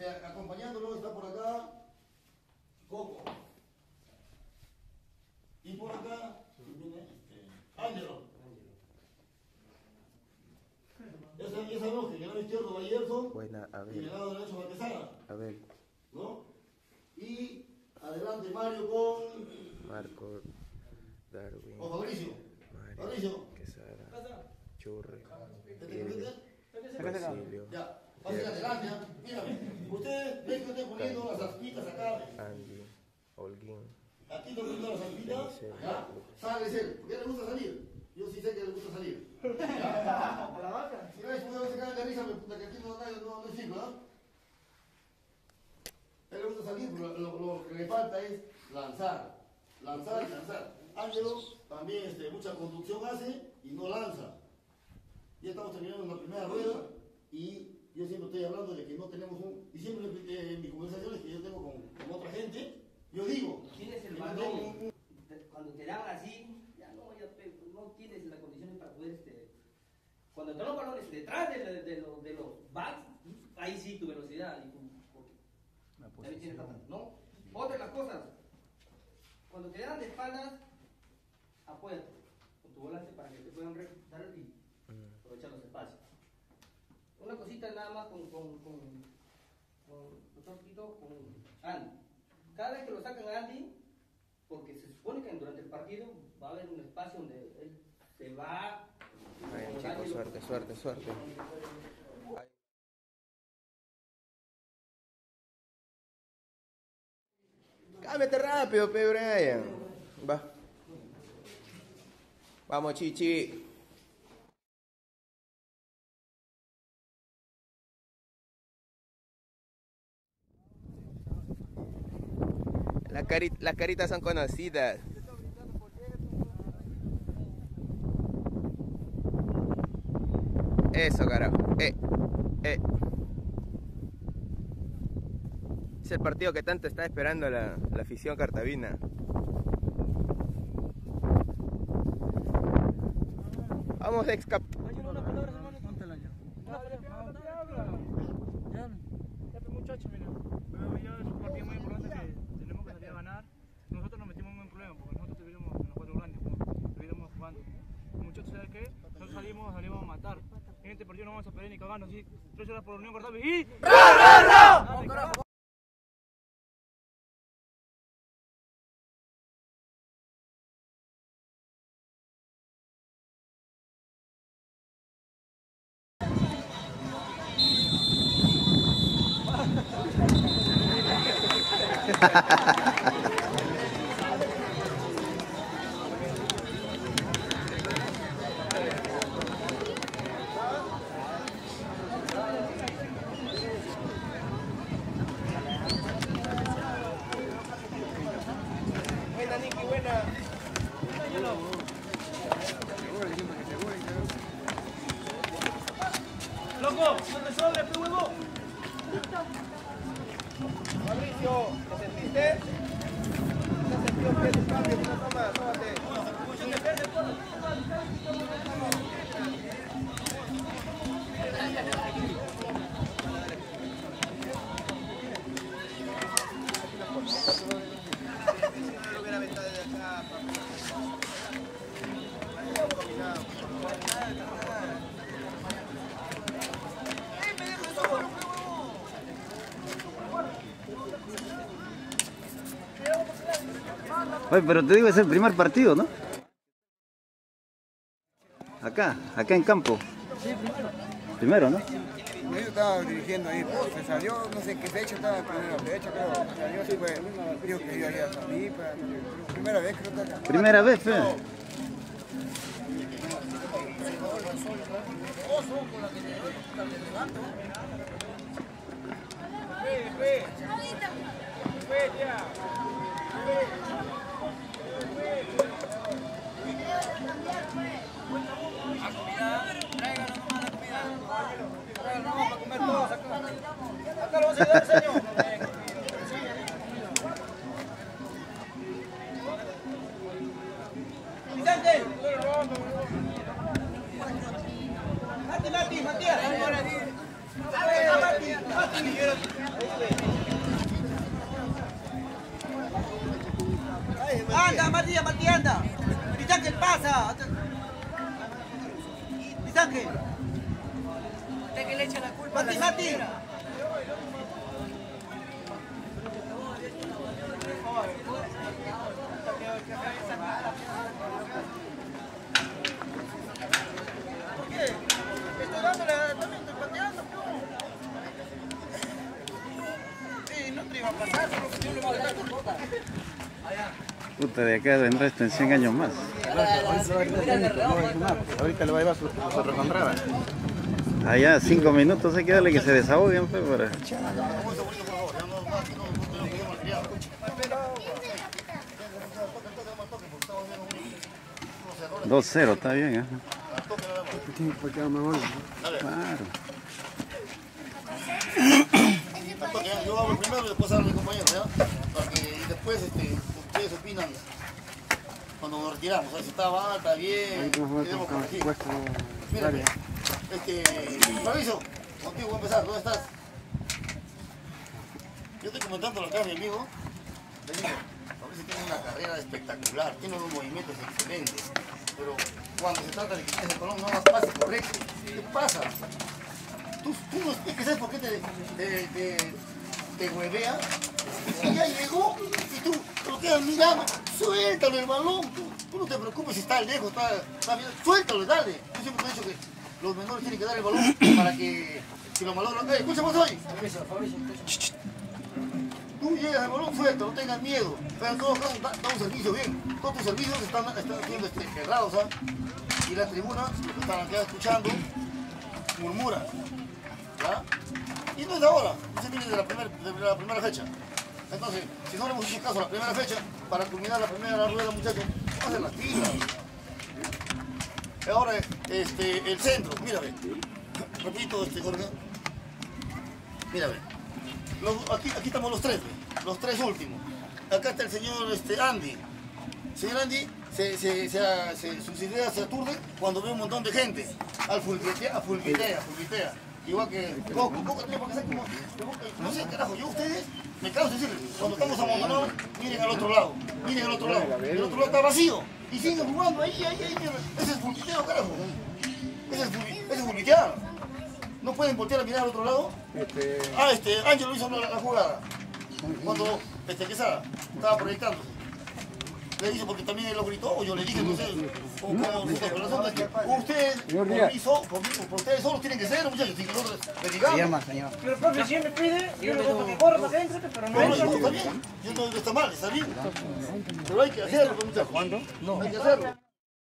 acompañándolo está por acá Coco. Y por acá viene Ángelo. Ya sabemos que en el lado izquierdo va Yerson. Buena, a ver. Y en el lado derecho va Quesada. A ver. ¿No? Y adelante Mario con Marco, Darwin. O Fabricio. Fabricio. Quesada. Churre. Basilio. Ya. Pasen adelante, ¿eh? Mírame. Ustedes ven que estoy poniendo las aspitas acá. Andy. Holguín. Aquí estoy poniendo las aspitas. ¿Ya? Sale él. ¿Por qué le gusta salir? Yo sí sé que le gusta salir. ¿Ya? ¿A la vaca? Si no es uno se cae de risa, me puta que aquí no es ciclo, ¿no? A él le gusta salir, pero lo que le falta es lanzar. Lanzar y lanzar. Ángelo también mucha conducción hace y no lanza. Ya estamos terminando la primera rueda y yo siempre estoy hablando de que no tenemos y siempre en mis conversaciones que yo tengo con otra gente, yo digo... Tienes el balón, cuando te dan así, ya no tienes las condiciones para poder... Cuando te dan los balones detrás de los backs, ahí sí tu velocidad y también tienes ¿no? Otra de las cosas, cuando te dan de espaldas, apóyate con tu volante para que te puedan dar y aprovechar los espacios. Una cosita nada más con Andy. Cada vez que lo sacan a Andy, porque se supone que durante el partido va a haber un espacio donde él se va. Ay, chicos, suerte. Cámbiate rápido, pe Brian. Va. Vamos, Chichi. Las caritas son conocidas. Eso, carajo. Es el partido que tanto está esperando la afición cartabina. Vamos, ex-cap. Muchachos, mira, ya es un partido muy importante que tenemos que salir a ganar. Nosotros nos metimos en un problema porque nosotros estuvimos en los cuatro grandes, estuvimos jugando. Muchachos, ¿sabes qué? Nosotros salimos a matar. En este partido no vamos a perder ni cagando, así 3 horas por Unión Cartagena y... ¡Ra! Buena, Nicky, buena. ¡Loco! ¡No te sobres, pe huevo! Fabricio, ¿te sentiste? ¿Te has sentido que tu cambio? Tómate. Oye, pero te digo, es el primer partido, ¿no? Acá en campo. Sí, primero. Primero, ¿no? Yo estaba dirigiendo ahí, se salió, no sé qué fecha estaba, en primera fecha, creo. Salió, sí, pues, dijo que yo ya salí, primera vez creo que acá. Primera vez, fe. Acá lo vamos a ayudar, señor. Vicente. Mati, Matías. Mati. Ángel. Usted que le echa la culpa. Mati, Mati. ¿Por qué? Estoy dándole, también estoy pateando, sí, no te iba a pasar, solo que yo le voy a dar culpa. Puta, de acá vendrá esto en 100 años más. Ahorita le va a llevar su recontrada. Allá 5 minutos hay que darle que se desahoguen, pues, para... 2-0, está bien, ¿eh? Claro. Yo hablo primero y después hablo mi compañero, ¿ya? Y después ustedes opinan cuando nos retiramos, ¿sabes? Si está mal, está bien, queremos corregir. Mira, Fabricio, contigo voy a empezar, ¿dónde estás? Yo estoy comentando acá a mi amigo, Fabricio tiene una carrera espectacular, tiene unos movimientos excelentes, pero cuando se trata de que ese Colón no hagas pase correcto, ¿qué pasa? Tú no expliques, ¿sabes por qué te huevea? Y ya llegó y tú lo quedas mirando, suéltalo el balón, tú no te preocupes si está lejos, está bien, suéltalo, dale. Yo siempre he dicho que los menores tienen que dar el balón para que si lo malogran. Escúchame hoy. Tú llegas al balón, suelta, no tengas miedo. Pero en todo caso, da un servicio bien. Todos tus servicios están siendo cerrados, ¿sabes? Y la tribuna, los que están acá escuchando, murmura. ¿Ya? Y no es de ahora, ese viene de la primera fecha. Entonces, si no le hemos hecho caso a la primera fecha, para culminar la primera rueda, muchachos, hacen las pilas. Ahora, el centro, mírame. Repito, Jorge. Mírame. Aquí estamos los tres últimos. Acá está el señor Andy. Señor Andy, sus ideas se aturden cuando ve un montón de gente. Fulvitea. Igual que Coco, porque sé como, no sé, carajo, yo ustedes, me canso de decirles, cuando estamos abandonados, miren al otro lado, el otro lado está vacío, y siguen jugando ahí, ese es fulviteo, carajo, ese es fulvitear, no pueden voltear a mirar al otro lado. Ángel lo hizo la jugada, cuando Quesada estaba proyectándose. Le dice porque también él lo gritó, o yo le dije, no sé, pero ustedes solos tienen que ser, muchachos, sin que nosotros le digamos. Pero el profe siempre pide, yo le digo para que corra para que entre, pero no está bien, yo no está mal, está bien. Pero hay que hacerlo, muchachos. ¿Cuándo? No, hay que hacerlo.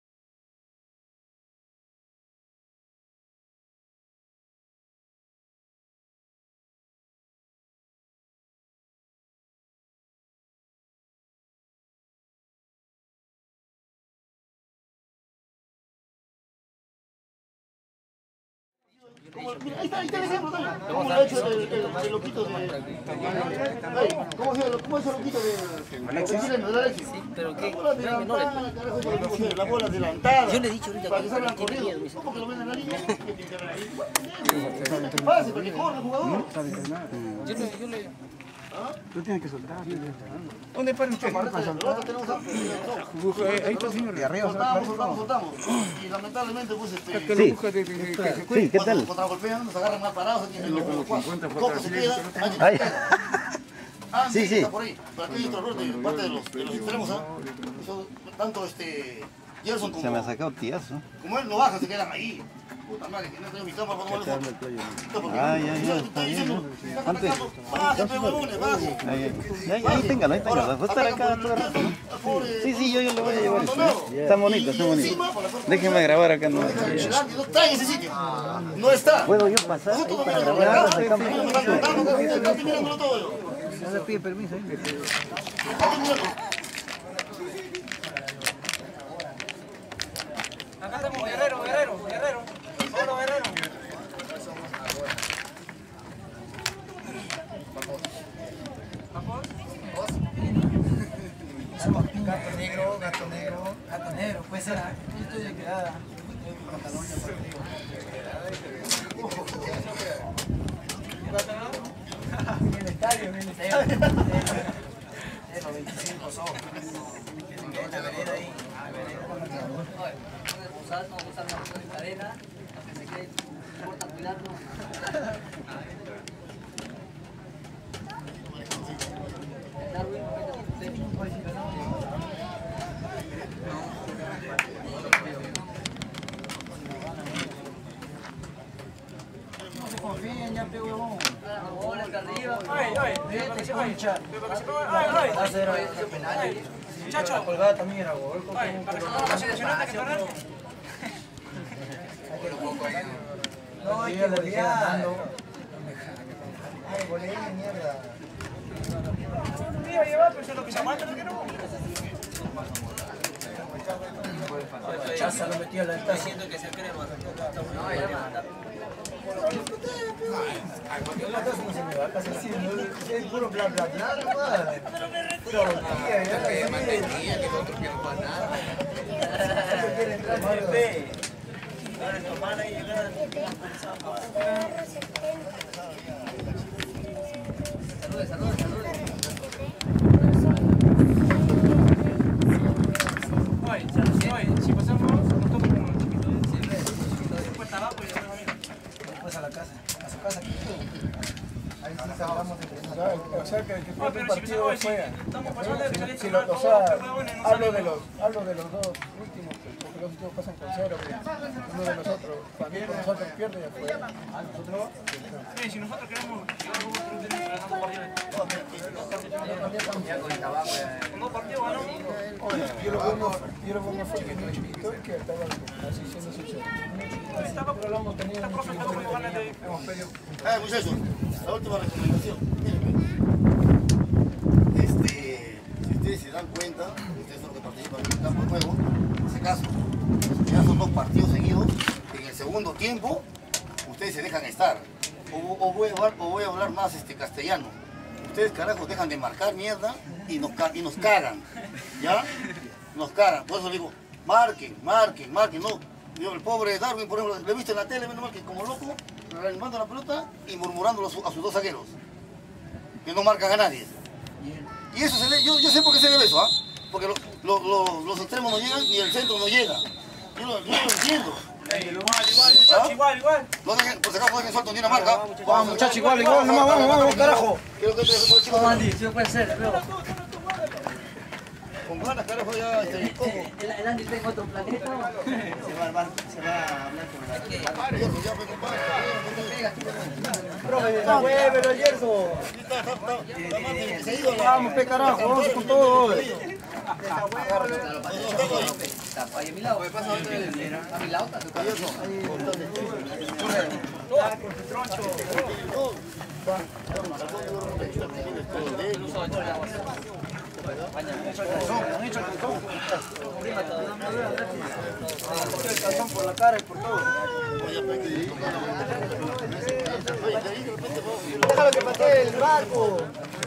Mira, ahí está el ejemplo también. ¿Cómo lo ha hecho el loquito de... ¿Cómo es el loquito de Alexis? Sí, pero ¿qué? La bola adelantada, carajo, la bola adelantada. Yo le he dicho ahorita para que salgan corriendo. ¿Cómo que lo ven en la línea? Pase, para que corra el jugador. Yo le... Tú tienes que soltar. ¿Dónde para usted? Ahí está el señor de arriba. Soltamos. Y lamentablemente, pues, Sí, ¿qué tal? Cuando contragolpean, nos agarran mal parados. Coco se queda. Ay. Sí. Sí. Está por ahí. Pero aquí hay otro error de parte de los extremos, ¿ah? Tanto Gerson como... Se me ha sacado tiazo. Como él no baja, se quedan ahí. Puta madre, que no tengo mi cámara para tomar foto. Ya, está bien. ¿Cuánto es? Baje, huevones, baje. Ahí téngalo. Va a estar acá todo el rato. Sí, yo le voy a llevar eso. Está bonito. Déjeme grabar acá. No está en ese sitio. No está. ¿Puedo yo pasar? Nosotros no miramos acá. Mirándolo todo. No le pide permiso. Acá estamos Guerrero. Solo Guerrero. Gato negro, puede ser. Yo estoy de quedada. En el estadio. Los 25 son. La vereda ahí. Vamos a usar una cadena. que se cree, importa cuidarlo. Darwin, No se confíen, ya pe huevón. bola hasta arriba. Vete, concha. Muchacho. La colgada también era gol. Para que no lo pase lesionante que parar. No, hay que golear. Ay, goleé de mierda. Mira, lleva, pero eso es lo que se aguanta, ¿no? Que no. Chaza lo metió a la alta. Siento que se cree más. Es puro bla bla bla, nomás. Puro tía, ya que mantenía, que otro que no para nada. No quiere entrar más fe. Ahora tu hermana y llegar. Saludos. Oye, si pasamos, nos toca como los chiquitos. Después tabaco y después amigo. Después a la casa, a su casa. Ahí sí salgamos de pensar. O sea, que No, pero si empezamos a decir, estamos pasando de que si lo, o sea, hablo de los dos últimos, porque los últimos pasan con cero, uno de nosotros, también nosotros pierde y después a nosotros. Sí, si nosotros queremos llegar a un grupo de ganamos partidos. Con dos partidos ganamos. Yo lo veo más fuerte en un chiquito que estaba así siendo sincero. Pero lo hemos tenido en un chiquito que hemos pedido. Muchachos, la última recomendación. Si ustedes se dan cuenta, ustedes son los que participan en el campo de juego, en ese caso, ya son 2 partidos seguidos, en el segundo tiempo, ustedes se dejan estar. O voy a hablar más castellano. Ustedes, carajos, dejan de marcar mierda y nos cagan. ¿Ya? Nos cagan. Por eso digo, marquen. No. Yo, el pobre Darwin, por ejemplo, le he visto en la tele, menos mal que como loco, reanimando la pelota y murmurando a sus 2 zagueros. Que no marcan a nadie. Y eso se lee, yo sé por qué se debe eso, ¿ah? Porque los extremos no llegan ni el centro no llega. Yo lo entiendo. Igual. No dejen, por si acaso no dejen suelto ni una marca. Vamos muchachos, igual, vamos, carajo. Quiero que entre los chicos. Andy, sí puede ser, luego. Con ganas, carajo, ya ¿cómo? El Andy está en otro planeta. Se va a hablar con la... Ya, pues, compadre. Profe, la huevero, el yerzo. Vamos, pe carajo, vamos con todo. Está ahí a mi lado. A mi lado está tu cabeza. El calzón por la cara y por todo. Déjalo que patee el barco.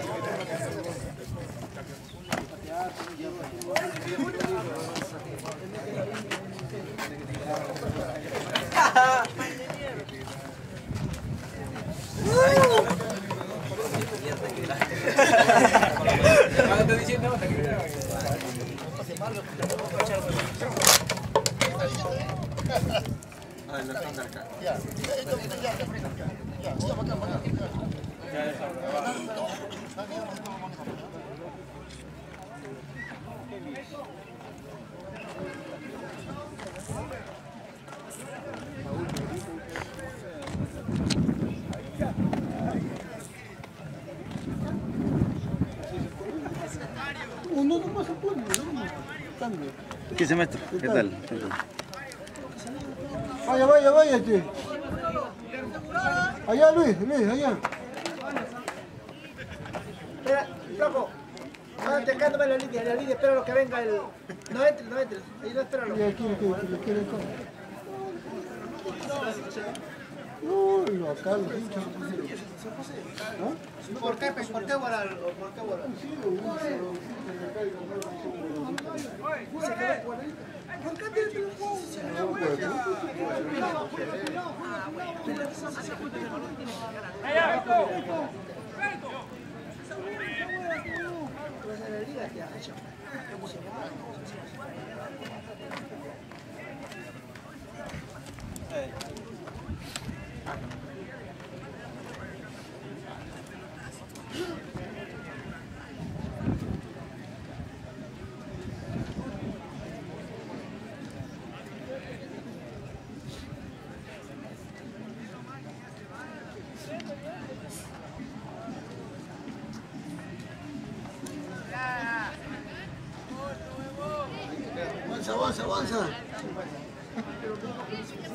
¿Qué semestre? ¿Qué tal? Vaya, allá Luis, allá. Espera, loco. Cántame la línea, espera lo que venga el... No entres, ahí no espéralo. ¿Quiere? Uy, acá los hinchas. ¿Por qué volar? avanza.